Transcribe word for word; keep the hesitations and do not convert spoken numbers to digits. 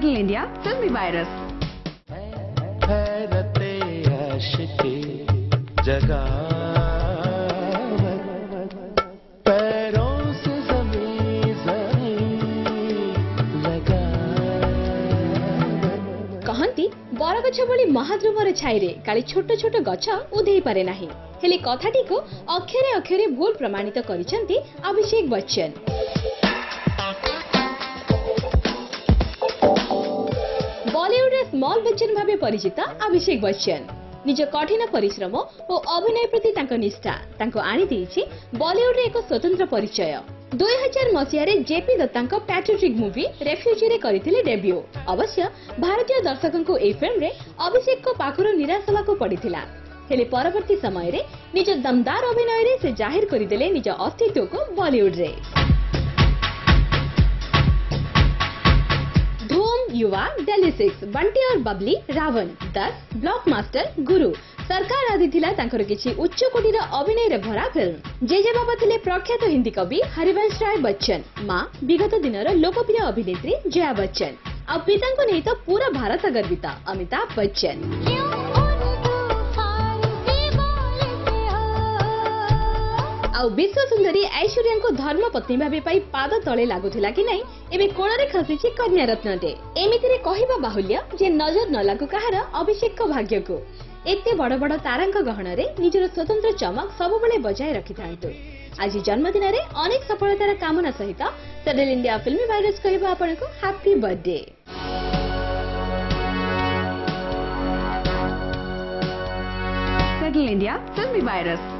Settle India Filmy Virus. कहती बरगछ भली महाद्रुवर छाईरे काली छोट छोट गछ उधेई पारे नाही हेले कथाटी को अक्षरे अक्षरे भूल प्रमाणित करिसेंती अभिषेक बच्चन। बॉलीवुड रे स्मॉल बच्चन भाबे परिचित अभिषेक बच्चन निज कठिन परिश्रम और अभिनय प्रति तांको निष्ठा तांको आनी देछि बॉलीवुड रे एक स्वतंत्र परिचय। दो हज़ार मसीह रे जेपी दत्तांको पैट्रियोटिक मूवी रेफ्यूजी रे करिथिले डेब्यू। अवश्य भारतीय दर्शकों को ए फिल्म रे अभिषेक को पाखरो निराश होबाको पड़िथिला हेले परवर्ती समय रे निज दमदार अभिनय रे से जाहिर करिदेले निज अस्तित्व को बॉलीवुड रे। धूम, युवा, दिल्ली सिक्स, बंटी और बबली, रावण, दस, ब्लॉकमास्टर, गुरु, सरकार आदि थिला तांकर किछि उच्च कोटीर अभिनय रे भरा फिल्म। जेजे बाबा थिले प्रख्यात हिंदी कवि हरिवंश राय बच्चन, मां विगत दिनर लोकप्रिय अभिनेत्री जया बच्चन आ पितांको नहीं तो पूरा भारत गर्वित अमिताभ बच्चन। आउ विश्व सुंदरी ऐश्वर्या को धर्म पत्नी भावे पाई पाद तले लागुथिला कि नहीं एबे कोणरे खसिछि कन्या रत्नटे। एमितिरे कहिबा बाहुल्य जे नजर न लागु कहार अभिषेक को भाग्य को एते बड़ बड़ तारांक गहन रे निजर स्वतंत्र चमक सब बेले बजाय रखि थांतु। आज जन्मदिन रे अनेक सफलतार कामना सहित सेटल इंडिया फिल्मी वायरस कहबा आपनको happy birthday. Settle India Filmy Virus.